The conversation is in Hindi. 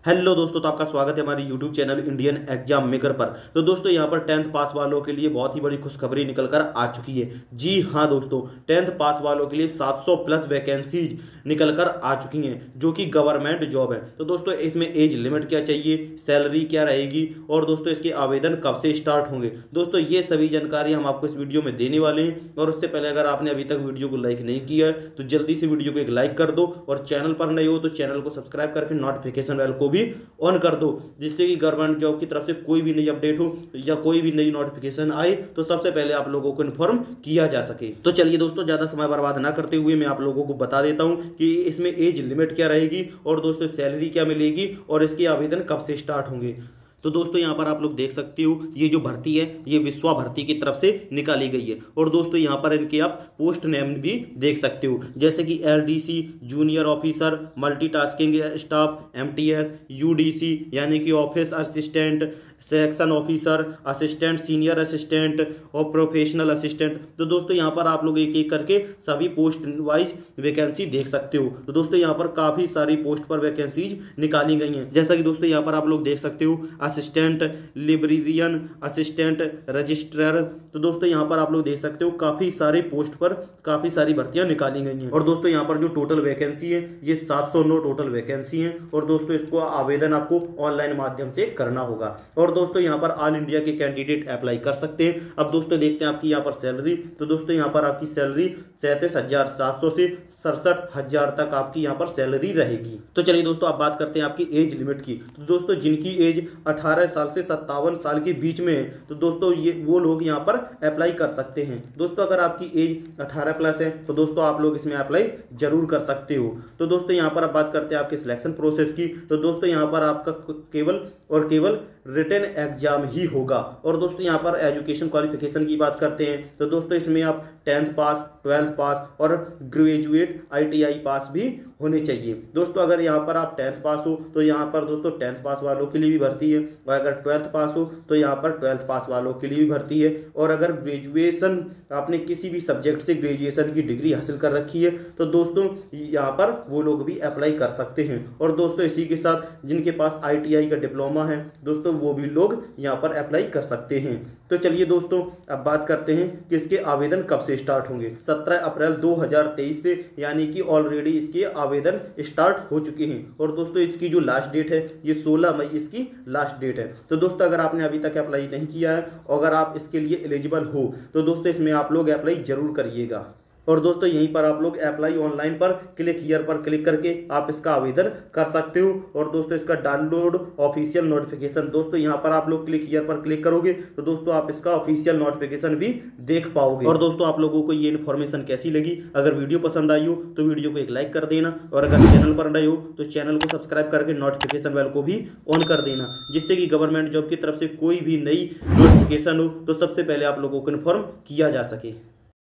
हेलो दोस्तों, तो आपका स्वागत है हमारे YouTube channel Indian exam maker पर। तो दोस्तों यहाँ पर 10th पास वालों के लिए बहुत ही बड़ी खुशखबरी निकल कर आ चुकी है। जी हाँ दोस्तों, 10th पास वालों के लिए 700 प्लस वैकेंसीज निकल कर आ चुकी हैं जो कि गवर्नमेंट जॉब है। तो दोस्तों इसमें एज लिमिट क्या चाहिए, सैलरी क्या रहेगी और दोस्तों इसके आवेदन कब से स्टार्ट होंगे, दोस्तों ये सभी जानकारी हम आपको इस वीडियो में देने वाले हैं। और उससे पहले अगर आपने अभी तक वीडियो को लाइक नहीं किया है तो जल्दी से वीडियो को एक लाइक कर दो, और चैनल पर नए हो तो चैनल को सब्सक्राइब करके नोटिफिकेशन बेल को भी ऑन कर दो, जिससे कि गवर्नमेंट जॉब की तरफ से कोई भी नई अपडेट हो या कोई भी नई नोटिफिकेशन आए तो सबसे पहले आप लोगों को इन्फॉर्म किया जा सके। तो चलिए दोस्तों, ज़्यादा समय बर्बाद ना करते हुए मैं आप लोगों को बता देता हूं कि इसमें एज लिमिट क्या रहेगी और दोस्तों सैलरी क्या मिलेगी और इसके आवेदन कब से स्टार्ट होंगे। तो दोस्तों यहाँ पर आप लोग देख सकते हो, ये जो भर्ती है ये विश्वा भर्ती की तरफ से निकाली गई है। और दोस्तों यहाँ पर इनके आप पोस्ट नेम भी देख सकते हो, जैसे कि LDC junior officer, multitasking staff, MTS, UDC यानी कि office assistant, section officer, assistant, senior assistant और प्रोफेशनल असिस्टेंट। तो दोस्तों यहाँ पर आप लोग एक एक करके सभी पोस्ट वाइज वैकेंसी देख सकते हो। तो दोस्तों यहाँ पर काफ़ी सारी पोस्ट पर वैकेंसीज निकाली गई हैं, जैसा कि दोस्तों यहाँ पर आप लोग देख सकते हो, असिस्टेंट लाइब्रेरियन, असिस्टेंट रजिस्ट्रार। तो दोस्तों यहाँ पर आप लोग देख सकते हो काफ़ी सारे पोस्ट पर काफ़ी सारी भर्तियाँ निकाली गई हैं। और दोस्तों यहाँ पर जो टोटल वैकेंसी है ये 709 टोटल वैकेंसी है। और दोस्तों इसको आवेदन आपको ऑनलाइन माध्यम से करना होगा। और दोस्तों यहाँ पर ऑल इंडिया के कैंडिडेट अप्लाई कर सकते हैं। अब दोस्तों देखते हैं आपकी यहाँ पर सैलरी। तो दोस्तों यहाँ पर आपकी सैलरी 37,700 से 67,000 तक आपकी यहाँ पर सैलरी रहेगी। तो चलिए दोस्तों आप बात करते हैं आपकी एज लिमिट की। तो दोस्तों जिनकी एज 18 साल से 57 साल के बीच में है तो दोस्तों ये वो लोग यहाँ पर अप्लाई कर सकते हैं। दोस्तों अगर आपकी एज 18 प्लस है तो दोस्तों आप लोग इसमें अप्लाई जरूर कर सकते हो। तो दोस्तों यहाँ पर आप बात करते हैं आपके सिलेक्शन प्रोसेस की। तो दोस्तों यहाँ पर आपका केवल और केवल रिटन एग्जाम ही होगा। और दोस्तों यहाँ पर एजुकेशन क्वालिफिकेशन की बात करते हैं तो दोस्तों इसमें आप 10th पास, 12th पास और ग्रेजुएट ITI पास भी होने चाहिए। दोस्तों अगर यहाँ पर आप 10th पास हो तो यहाँ पर दोस्तों 10th पास वालों के लिए भी भर्ती है, और अगर 12th पास हो तो यहाँ पर 12th पास वालों के लिए भी भर्ती है। और अगर ग्रेजुएशन आपने किसी भी सब्जेक्ट से ग्रेजुएशन की डिग्री हासिल कर रखी है तो दोस्तों यहाँ पर वो लोग भी अप्लाई कर सकते हैं। और दोस्तों इसी के साथ जिनके पास ITI का डिप्लोमा है दोस्तों वो भी लोग यहाँ पर अप्लाई कर सकते हैं। तो चलिए दोस्तों अब बात करते हैं कि इसके आवेदन कब से स्टार्ट होंगे। 17 अप्रैल 2023 से यानी कि ऑलरेडी इसके आवेदन स्टार्ट हो चुके हैं। और दोस्तों इसकी जो लास्ट डेट है ये 16 मई इसकी लास्ट डेट है। तो दोस्तों अगर आपने अभी तक अप्लाई नहीं किया है और अगर आप इसके लिए एलिजिबल हो तो दोस्तों इसमें आप लोग अप्लाई जरूर करिएगा। और दोस्तों यहीं पर आप लोग अप्लाई ऑनलाइन पर क्लिक हियर पर क्लिक करके आप इसका आवेदन कर सकते हो। और दोस्तों इसका डाउनलोड ऑफिशियल नोटिफिकेशन, दोस्तों यहाँ पर आप लोग क्लिक हियर पर क्लिक करोगे तो दोस्तों आप इसका ऑफिशियल नोटिफिकेशन भी देख पाओगे। और दोस्तों आप लोगों को ये इन्फॉर्मेशन कैसी लगी, अगर वीडियो पसंद आई हो तो वीडियो को एक लाइक कर देना, और अगर चैनल पर नए हो तो चैनल को सब्सक्राइब करके नोटिफिकेशन बेल को भी ऑन कर देना, जिससे कि गवर्नमेंट जॉब की तरफ से कोई भी नई नोटिफिकेशन हो तो सबसे पहले आप लोगों को इन्फॉर्म किया जा सके।